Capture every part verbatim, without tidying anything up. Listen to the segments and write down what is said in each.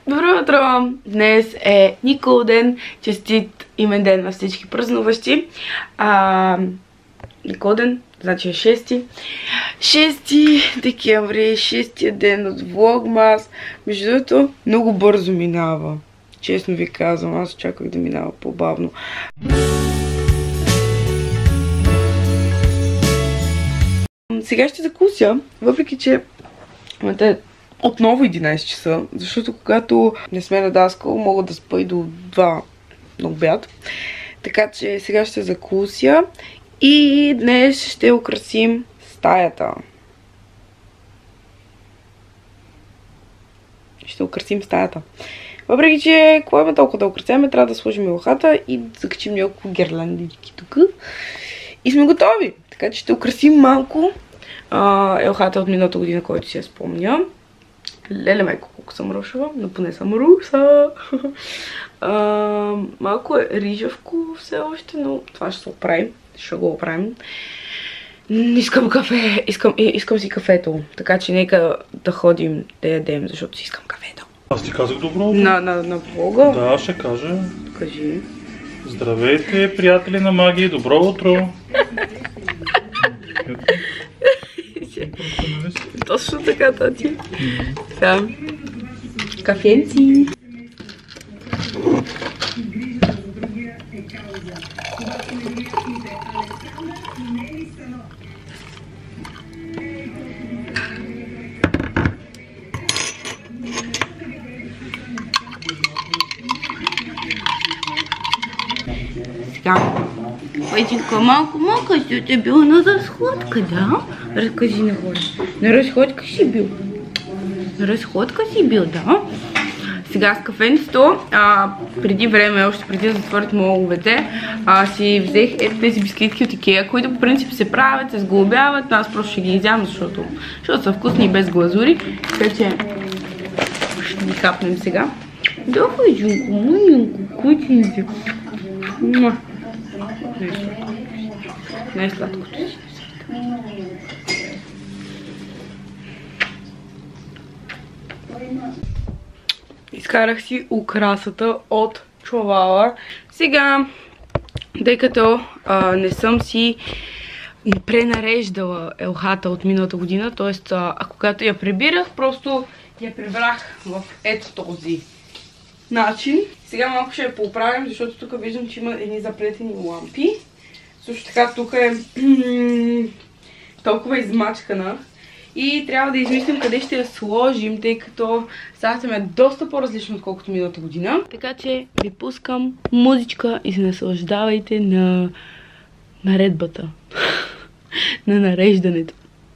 Добро утро! Днес е Никол ден. Честит имен ден на всички празнуващи. А, Никол ден, значи е шести. шести декември, шестия ден от Влогмас. Между другото, много бързо минава. Честно ви казвам, аз очаквах да минава по-бавно. Сега ще закуся, въпреки че е отново единайсет часа, защото когато не сме на даскал, мога да спа и до два на обяд. Така че сега ще закуся и днес ще украсим стаята. Ще украсим стаята. Въпреки че, какво има толкова да украсяме, трябва да сложим елхата и да закачим няколко гирляндички тук. И сме готови. Така че ще украсим малко елхата от миналата година, който си я спомня. Леле майко, колко съм рушава, но поне съм руса. а, малко е рижавко все още, но това ще се оправим. Ще го оправим. Искам кафе, искам, искам си кафето, така че нека да ходим да ядем, защото си искам кафето. Аз ти казах добро утро. На, на, на блога? Да, ще кажа. Кажи. Здравейте, приятели на магии, добро утро. Точно така, тати. Така. Кафенци. Сега. Петенька, малко малко си ти бил на разходка, да? Разкажи на хора. На разходка си бил. На разходка си бил, да? Сега с кафенцето, а, преди време, още преди да затворят моловете, а, си взех ето тези бисквитки от Икеа, които по принцип се правят, се сглобяват, аз просто ще ги изям, защото, защото са вкусни и без глазури. Така че ще ги капнем сега. Давай, Джунко, мъненко, кутинки. Най-сладкото си. Изкарах си украсата от чувала. Сега, тъй като а, не съм си пренареждала елхата от миналата година, т.е. а когато я прибирах, просто я прибрах в ето този начин. Сега малко ще я поправим, защото тук виждам, че има едни заплетени лампи. Също така тук е толкова измачкана. И трябва да измислим къде ще я сложим, тъй като стаята е доста по-различно, отколкото миналата година. Така че ви пускам музичка и се наслаждавайте на наредбата. На нареждането.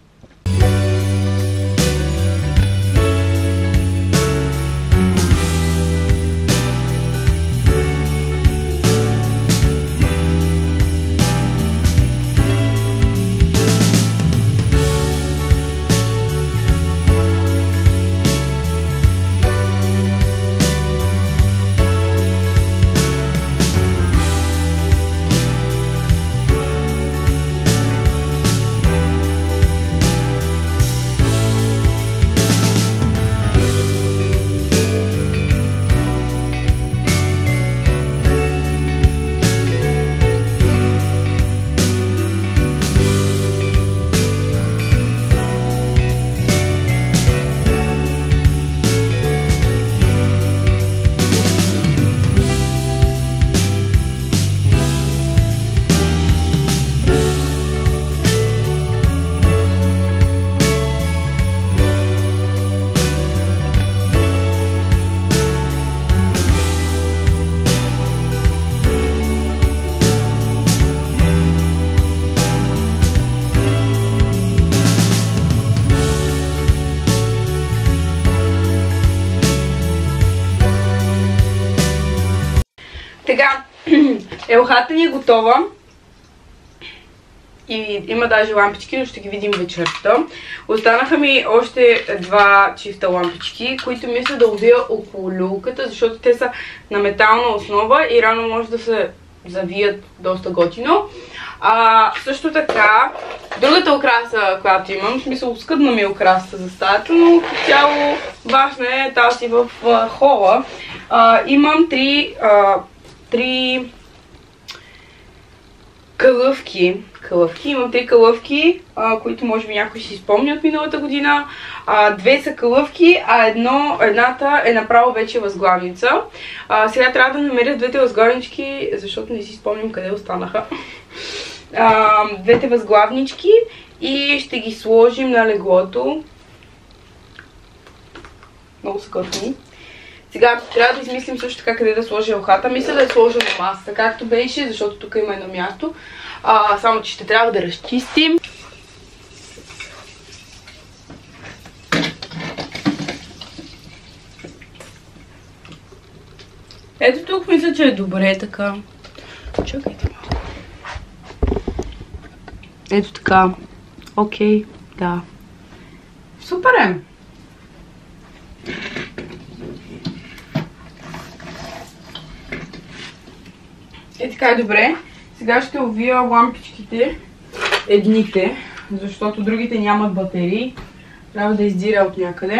Така, елхата ни е готова и има даже лампички, но ще ги видим вечерта. Останаха ми още два чифта лампички, които мисля да увия около люлката, защото те са на метална основа и рано може да се завият доста готино. А, също така, другата украса, която имам, в смисъл скъдна ми е украса за стаята, но цяло важна е тази в а, хола. А, имам три, а, три калъвки. Калъвки. Имам три калъвки, а, които може би някой си спомни от миналата година. А, две са калъвки, а едно, едната е направо вече възглавница. А, сега трябва да намеря двете възглавнички, защото не си спомням къде останаха. А, двете възглавнички и ще ги сложим на леглото. Много са готини. Сега трябва да измислим също така къде да сложа елхата. Мисля да я сложа на масата, както беше, защото тук има едно място. А, само че ще трябва да разчистим. Ето тук мисля, че е добре така. Чакайте малко. Ето така. Окей, да. Супер е! Е така е добре. Сега ще увия лампичките, едните, защото другите нямат батерии. Трябва да издиря от някъде.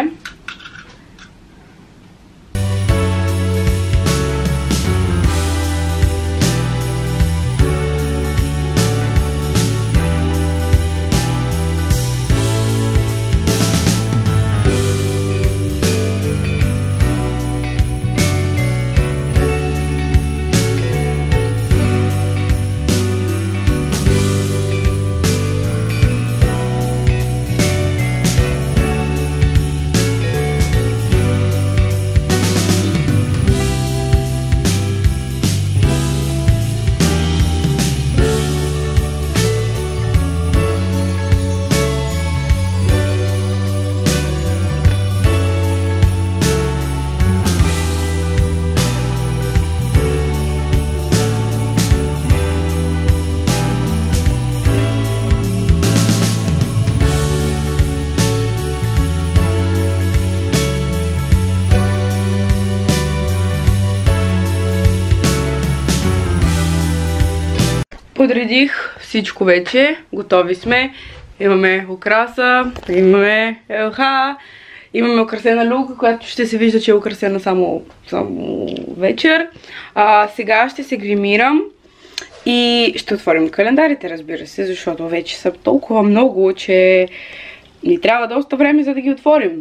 Подредих всичко вече, готови сме. Имаме украса, имаме елха, имаме украсена люлка, която ще се вижда, че е украсена само, само вечер. А, сега ще се гримирам и ще отворим календарите, разбира се, защото вече са толкова много, че ни трябва доста време, за да ги отворим.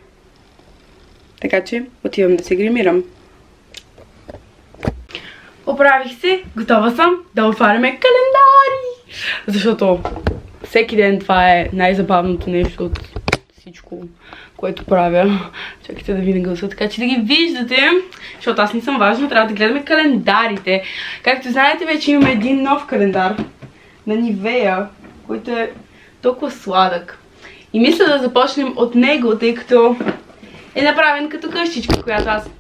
Така че отивам да се гримирам. Оправих се, готова съм да отваряме календари! Защото всеки ден това е най-забавното нещо от всичко, което правя. Чакайте да ви нагласа, така че да ги виждате, защото аз не съм важна, трябва да гледаме календарите. Както знаете, вече имаме един нов календар на Нивея, който е толкова сладък. И мисля да започнем от него, тъй като е направен като къщичка, която аз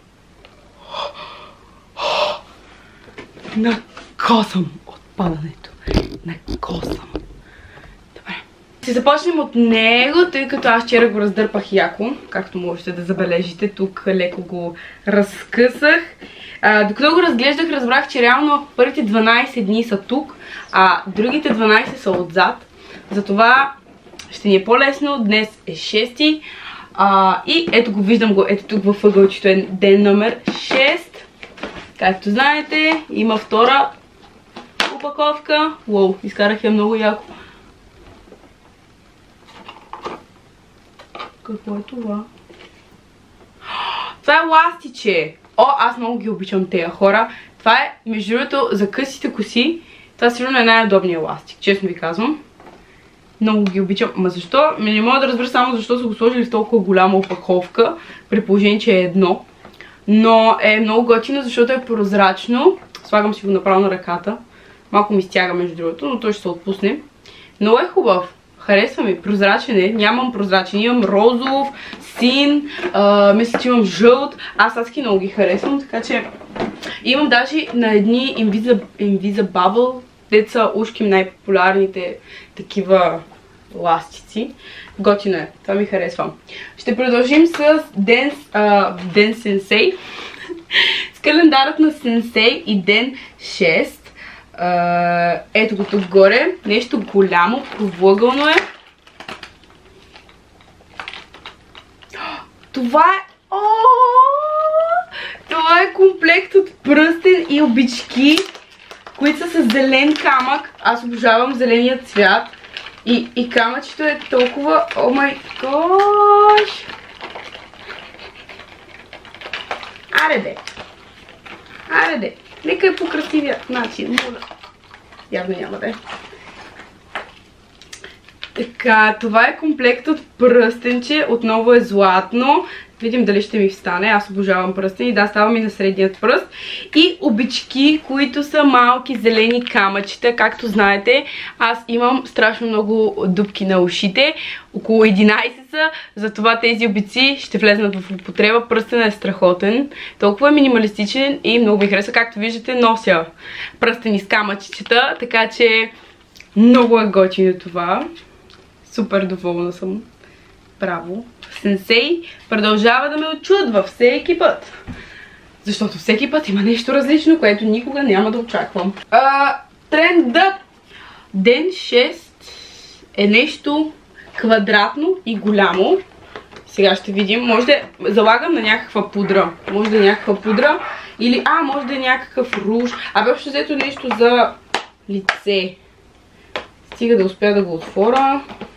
накосам от падането. Накосам. Добре. Ще започнем от него, тъй като аз вчера го раздърпах яко. Както можете да забележите, тук леко го разкъсах. А, докато го разглеждах, разбрах, че реално първите дванайсет дни са тук, а другите дванайсет са отзад. Затова ще ни е по-лесно. Днес е шести. А, и ето го, виждам го, ето тук във ъгълчето е ден номер шест. Както знаете, има втора опаковка. Уоу, изкарах я много яко. Какво е това? Това е ластиче. О, аз много ги обичам тези хора. Това е, между другото, за късите коси. Това сигурно е най-удобният ластик, честно ви казвам. Много ги обичам. Ма защо? Не мога да разбера само защо са го сложили в толкова голяма опаковка, при положение, че е едно. Но е много готино, защото е прозрачно. Слагам си го направо на ръката. Малко ми стяга между другото, но той ще се отпусне. Много е хубав. Харесва ми. Прозрачен е. Нямам прозрачен. Имам розов, син, а, мисля, че имам жълт. Аз адски много ги харесвам, така че имам даже на едни Invisa Bubble, деца ушки, най-популярните такива ластици. Готино е. Това ми харесва. Ще продължим с Ден, uh, Ден Сенсей. С календарът на Сенсей и Ден шест. Uh, ето го тук горе. Нещо голямо, провъгълно е. Това е... О! Това е комплект от пръстен и обички, които са с зелен камък. Аз обожавам зеления цвят. И, и камъчето е толкова... О май гош! Аре де! Аре де! Нека е по красивия начин. Моля. Явно няма да е. Така, това е комплект от пръстенче. Отново е златно. Видим дали ще ми встане. Аз обожавам пръстени. Да, става ми на средният пръст. И обички, които са малки зелени камъчета. Както знаете, аз имам страшно много дупки на ушите. Около единайсет са. Затова тези обици ще влезнат в употреба. Пръстенът е страхотен. Толкова е минималистичен и много ми харесва. Както виждате, нося пръстени с камъчета. Така че много е готино това. Супер доволна съм. Браво. Сенсей продължава да ме очудва всеки път. Защото всеки път има нещо различно, което никога няма да очаквам. А, тренда Ден шест е нещо квадратно и голямо. Сега ще видим. Може да залагам на някаква пудра. Може да е някаква пудра. Или, а, може да е някакъв руж. Абе, общо взето нещо за лице. Стига да успя да го отворя.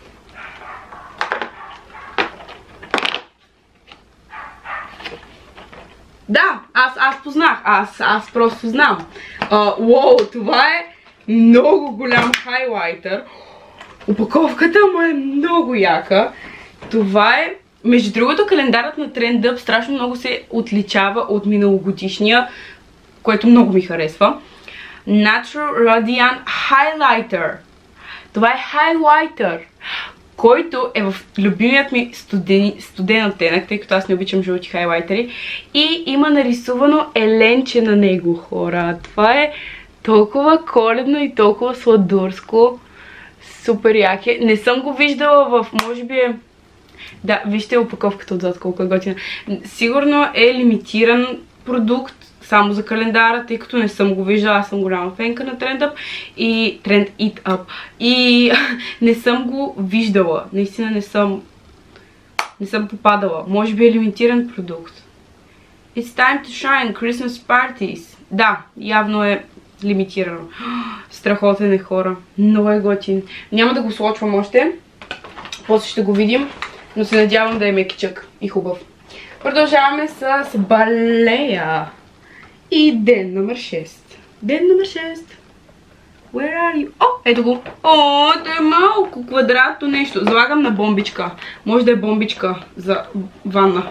Да, аз, аз познах. Аз, аз просто знам. Uh, уоу, това е много голям хайлайтер. Опаковката му е много яка. Това е... Между другото, календарът на Trendup страшно много се отличава от миналогодишния, което много ми харесва. Natural Radiant Highlighter. Това е хайлайтер, който е в любимият ми студен, студен оттенък, тъй като аз не обичам жълти хайлайтери. И има нарисувано еленче на него, хора. Това е толкова коледно и толкова сладурско. Супер яке. Не съм го виждала в, може би е... Да, вижте опаковката отзад, колко е готина. Сигурно е лимитиран продукт само за календара, тъй като не съм го виждала, аз съм голяма фенка на Trendup и Trend Eat Up. И не съм го виждала. Наистина не съм не съм попадала. Може би е лимитиран продукт. It's time to shine, Christmas parties. Да, явно е лимитирано. Страхотен е, хора. Много е готин. Няма да го слочвам още. После ще го видим. Но се надявам да е мекичък и хубав. Продължаваме с балея. И ден номер шест. Ден номер шест. Where are you? О, ето го. О, то е малко квадратно нещо. Залагам на бомбичка. Може да е бомбичка за ванна.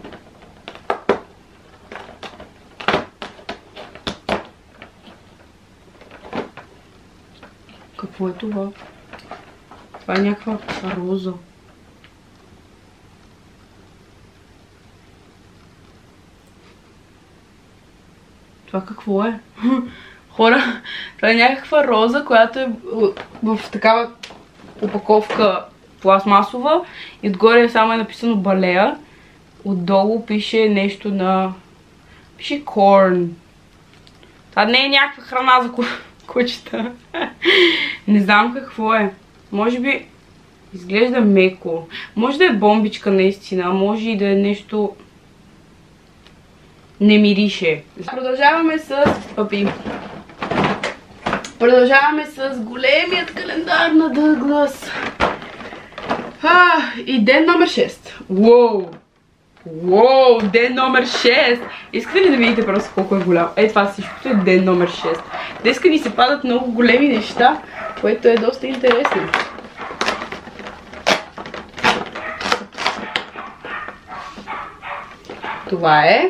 Какво е това? Това е някаква роза. Това какво е? Хора, това е някаква роза, която е в такава опаковка пластмасова и отгоре само е написано балея. Отдолу пише нещо на... Пише corn. Това не е някаква храна за кучета. Не знам какво е. Може би изглежда меко. Може да е бомбичка наистина, може и да е нещо... Не мирише. Продължаваме с папи. Продължаваме с големият календар на Дъглас. А, и ден номер шест. Уоу! Уоу! Ден номер шест! Искате ли да видите просто колко е голям? Е, това всичкото е ден номер шест. Днеска ни се падат много големи неща, което е доста интересно. Това е...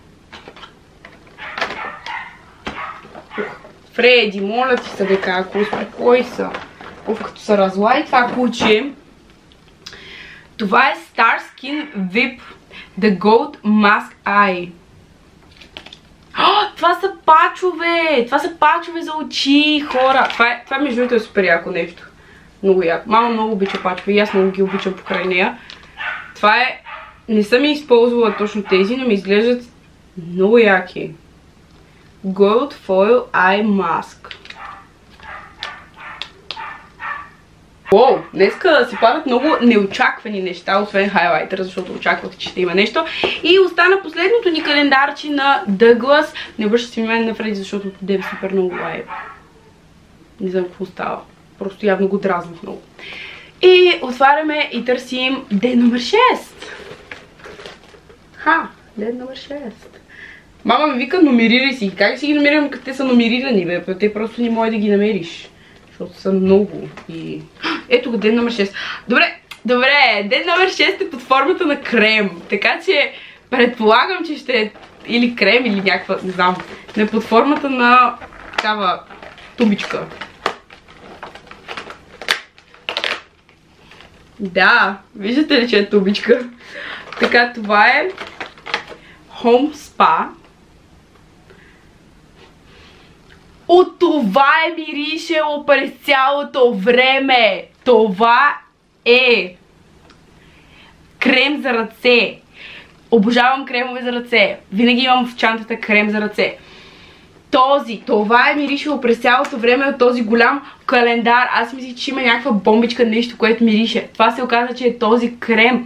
Фреди, моля ти се, дека, ако успокой са. Оф, като се разлай това куче. Това е Starskin Vip The Gold Mask Eye. О, това са пачове! Това са пачове за очи, хора! Това е, това между другото е супер яко нещо. Много яко. Мама много обича пачове и аз много ги обичам покрай нея. Това е... Не съм и използвала точно тези, но ми изглеждат много яки. Gold Foil Eye Mask. Уоу, днеска се падат много неочаквани неща, освен хайлайтера, защото очаквах, че ще има нещо. И остана последното ни календарче на Douglas. Не обръща си внимание на Фреди, защото отдем супер много лайв. Не знам какво става. Просто явно го дразнах много. И отваряме и търсим ден номер шест. Ха, ден номер шест. Мама ми вика, номерирай си. Как си ги номерирам, като те са номерирани, бе? Те просто не може да ги намериш. Защото са много. И... ето го, ден номер шест. Добре, добре, ден номер шест е под формата на крем. Така че предполагам, че ще е или крем, или някаква, не знам, не под формата на такава тубичка. Да, виждате ли, че е тубичка? Така, това е Home Spa. От това е миришело през цялото време. Това е крем за ръце. Обожавам кремове за ръце. Винаги имам в чантата крем за ръце. Този, това е миришело през цялото време от този голям календар. Аз мислих, че има някаква бомбичка, нещо, което мирише. Това се оказа, че е този крем.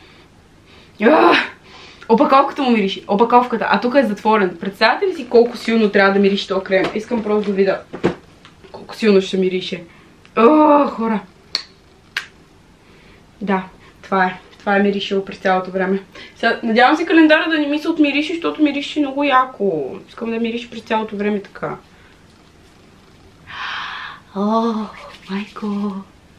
Опаковката му мирише. Опаковката. А тук е затворен. Представете ли си колко силно трябва да мирише този крем? Искам просто да видя колко силно ще мирише. О, хора. Да, това е. Това е миришело през цялото време. Сега, надявам се календара да не ми се отмирише, защото мирише много яко. Искам да мирише през цялото време така. О, майко.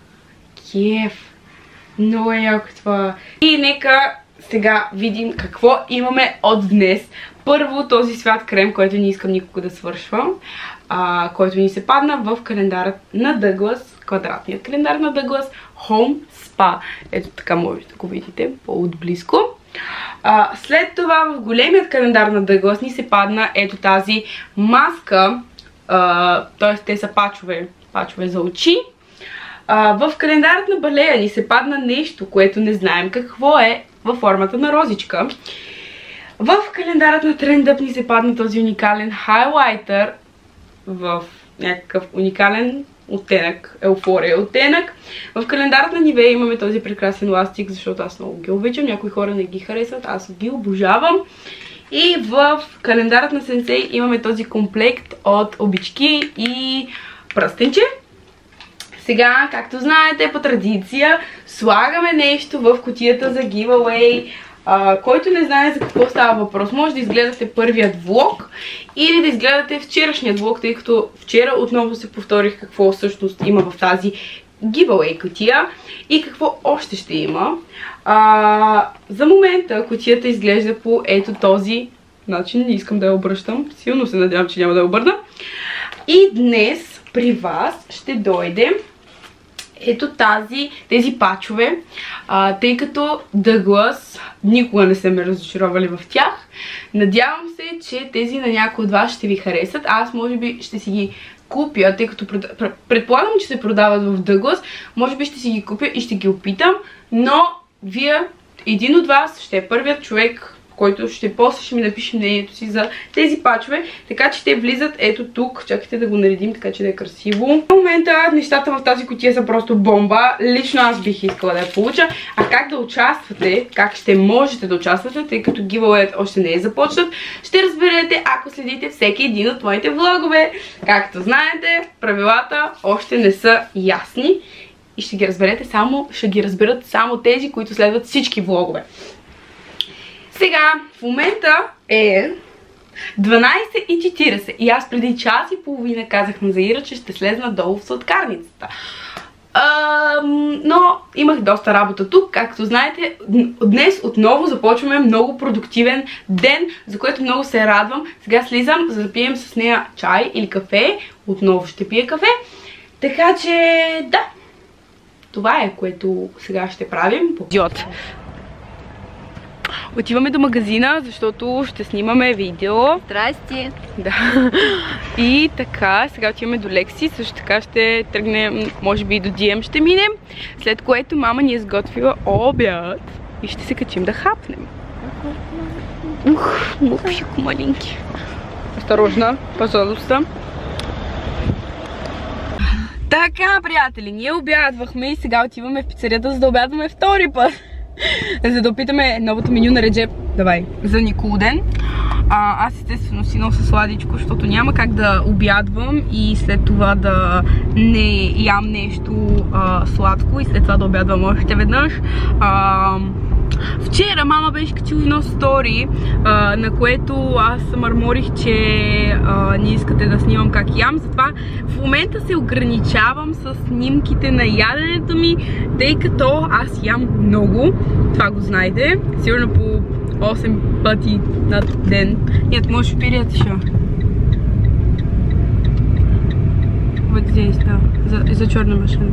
Кеф. Много е яко това. И нека сега видим какво имаме от днес. Първо този свят крем, който не искам никога да свършвам. А, който ни се падна в календарът на Douglas. Квадратният календар на Douglas. Home Spa. Ето така можете да го видите по-отблизко. А, след това в големият календар на Douglas ни се падна ето тази маска. Т.е. те са пачове, пачове за очи. А, в календарът на Балея ни се падна нещо, което не знаем какво е, във формата на розичка. В календарът на Trendup ни се падна този уникален хайлайтер в някакъв уникален оттенък, еуфория оттенък. В календарът на Nivea имаме този прекрасен ластик, защото аз много ги обичам. Някои хора не ги харесват, аз ги обожавам. И в календарът на Sensei имаме този комплект от обички и пръстенче. Сега, както знаете, по традиция слагаме нещо в кутията за giveaway. Uh, който не знае за какво става въпрос, може да изгледате първият влог или да изгледате вчерашният влог, тъй като вчера отново се повторих какво всъщност има в тази giveaway кутия и какво още ще има. Uh, за момента кутията изглежда по ето този начин, не искам да я обръщам, силно се надявам, че няма да я обърна. И днес при вас ще дойде ето тази, тези пачове, а, тъй като Douglas никога не са ме разочаровали в тях. Надявам се, че тези на някои от вас ще ви харесат. Аз може би ще си ги купя, тъй като предполагам, че се продават в Douglas. Може би ще си ги купя и ще ги опитам, но вие, един от вас ще е първият човек, който ще после ще ми напише мнението си за тези пачове. Така че те влизат ето тук. Чакайте да го наредим, така че да е красиво. В момента нещата в тази кутия са просто бомба. Лично аз бих искала да я получа. А как да участвате, как ще можете да участвате, тъй като giveaway още не е започнат, ще разберете, ако следите всеки един от моите влогове. Както знаете, правилата още не са ясни. И ще ги разберете само, ще ги разберат само тези, които следват всички влогове. Сега, в момента е дванайсет и четирийсет и аз преди час и половина казах на Заира, че ще слезна долу в сладкарницата. А, но имах доста работа тук, както знаете. Днес отново започваме много продуктивен ден, за което много се радвам. Сега слизам, за да пием с нея чай или кафе. Отново ще пия кафе. Така че, да. Това е, което сега ще правим. Идиот. Отиваме до магазина, защото ще снимаме видео. Здрасти! Да. И така, сега отиваме до Лекси, също така ще тръгнем, може би и до Ди Ем ще минем, след което мама ни е сготвила обяд и ще се качим да хапнем. Ух, мупико маленки. Осторожно, пожалуйста. Така, приятели, ние обядвахме и сега отиваме в пицарията, за да обядваме втори път. За да опитаме новото меню на Реджеп. Давай. За Никулден. А, аз естествено си нося сладичко, защото няма как да обядвам и след това да не ям нещо а, сладко и след това да обядвам още веднъж. А, вчера мама беше качила едно стори, а, на което аз мърморих, че а, не искате да снимам как ям. Затова в момента се ограничавам с снимките на яденето ми, тъй като аз ям много. Това го знаете. Сигурно по осем пъти на ден. Нет, можеш вперед еще. Вот здесь, да. За, за черной машиной.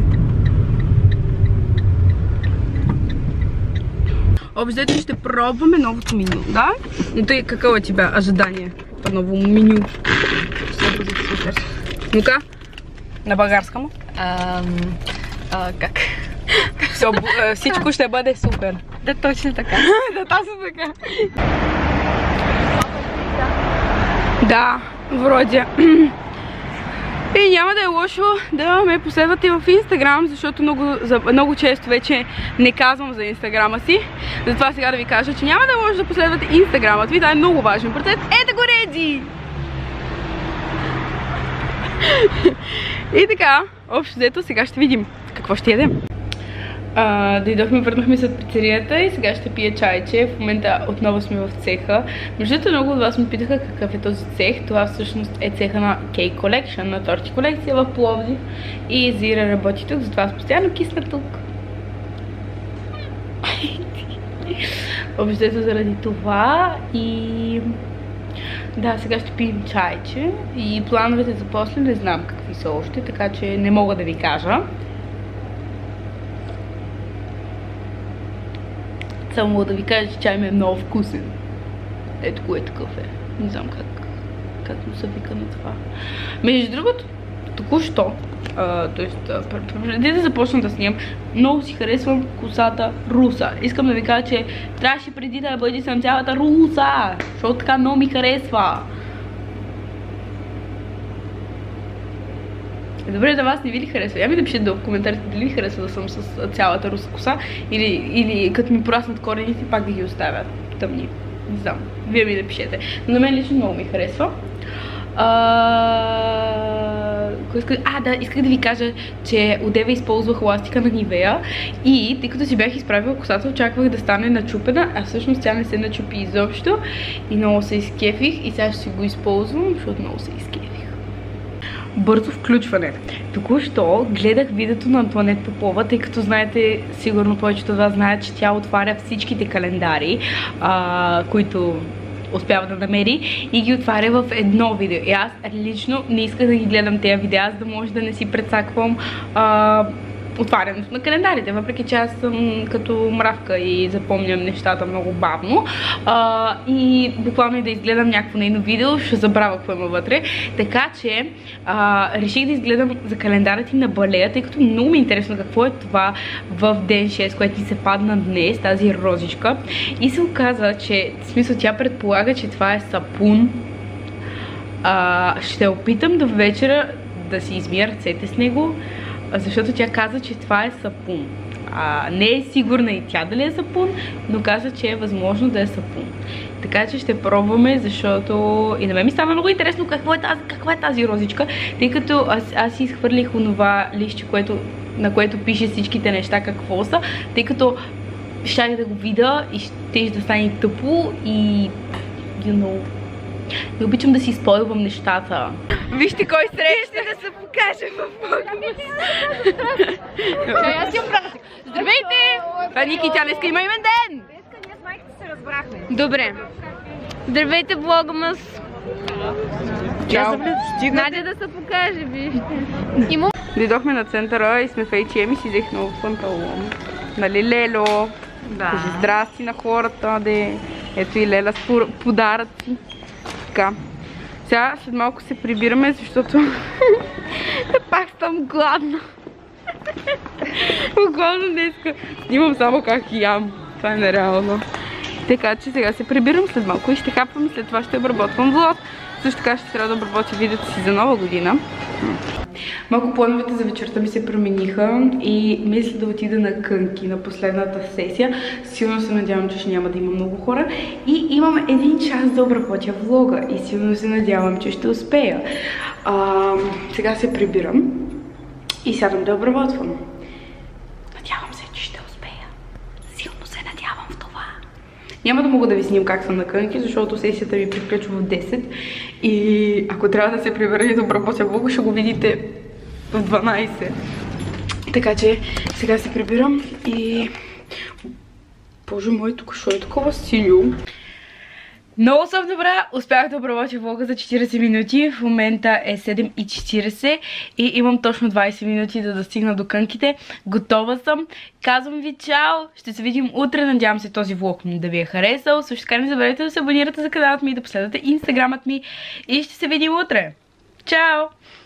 Обязательно ще пробваме новото меню, да? Ну ты, какое у тебя ожидание по новому меню? Все будет супер. Ну-ка, на българскому. Ам, а, как? Все, всичко ще бъде супер. Да, точно така. Да, точно така. Да, вроде. И няма да е лошо да ме последвате в Инстаграм, защото много, за, много често вече не казвам за Инстаграма си. Затова сега да ви кажа, че няма да е лошо да последвате Инстаграмът ви. Това е много важен процес. Ето го, Реджи! И така, общо взето, сега ще видим какво ще ядем. Uh, дойдохме, върнахме се от пицарията и сега ще пия чайче. В момента отново сме в цеха. Между другото, много от вас ме питаха какъв е този цех. Това всъщност е цеха на Cake Collection, на торти колекция в Пловдив. И Зира работи тук, затова аз постоянно кисна тук. Общо заради това и... Да, сега ще пием чайче и плановете за после не знам какви са още, така че не мога да ви кажа. Само мога да ви кажа, че чай ми е много вкусен. Ето кое такъв е. Не знам как, как му се вика на това. Между другото, току-що, т.е. преди да започна да снимам, много си харесвам косата руса. Искам да ви кажа, че трябваше преди да бъде съм цялата руса, защото така много ми харесва. Добре, да вас не ви ли харесва? Я ми да пишете в коментарите дали ви харесва да съм с цялата руса коса или, или като ми пораснат корените пак да ги оставя тъмни. Не знам. Вие ми да пишете. Но на мен лично много ми харесва. А, а да, исках да ви кажа, че одеве използвах ластика на Нивея и тъй като си бях изправила косата, очаквах да стане начупена, а всъщност тя не се начупи изобщо и много се изкефих и сега ще си го използвам, защото много се изкефих. Бързо включване. Току-що гледах видеото на Антуанет Попова, тъй като знаете, сигурно повечето от вас знаят, че тя отваря всичките календари, а, които успява да намери и ги отваря в едно видео. И аз лично не исках да ги гледам тези видеа, за да може да не си прецаквам а, отварянето на календарите, въпреки че аз съм като мравка и запомням нещата много бавно. А, и буквално и да изгледам някакво нейно видео, ще забравя какво има вътре. Така че а, реших да изгледам за календара ти на Балея, тъй като много ми е интересно какво е това в ден шест, което ни се падна днес, тази розичка. И се оказа, че в смисъл тя предполага, че това е сапун. А, ще опитам до вечера да си измия ръцете с него, защото тя каза, че това е сапун. А, не е сигурна и тя дали е сапун, но каза, че е възможно да е сапун. Така че ще пробваме, защото и на мен ми става много интересно какво е тази, каква е тази розичка, тъй като аз, аз си изхвърлих онова лище, което, на което пише всичките неща какво са, тъй като щях да го видя и ще да стане тъпо и you know, не обичам да си спойлвам нещата. Вижте кой среща да се покаже в Богомис. Аз си оправя. Здравейте! Това е Ники, тя днеска има имен ден! Днеска ние с майката се разбрахме. Добре. Здравейте, Влогомас! Чао! Надя да се покаже, вижте. Дойдохме на центъра и сме в Ейч и Ем и си взех нов панталон. Нали, Лело? Да. Кажи здрасти на хората, де. Ето и Леля с подаръци. Така. Сега след малко се прибираме, защото пак съм гладна. Буквално днеска снимам само как ям. Това е нереално. Така че сега се прибирам след малко и ще хапвам и след това ще обработвам влог. Също така ще трябва да обработя видеото си за нова година. Малко плановете за вечерта ми се промениха и мисля да отида на кънки на последната сесия. Силно се надявам, че ще няма да има много хора. И имам един час да обработя влога и силно се надявам, че ще успея. А, сега се прибирам и сядам да обработвам. Надявам се, че ще успея. Силно се надявам в това. Няма да мога да ви снимам как съм на кънки, защото сесията ми приключва в десет. И ако трябва да се прибера и да обработя влога, ще го видите в дванайсет. Така че сега се прибирам и... Боже мой, тук шо е такова синьо? Много съм добра, успях да обработя влога за четирийсет минути, в момента е седем и четирийсет и имам точно двайсет минути да достигна до кънките. Готова съм, казвам ви чао, ще се видим утре, надявам се този влог да ви е харесал. Също така не забравяйте да се абонирате за каналът ми и да последвате инстаграмът ми и ще се видим утре. Чао!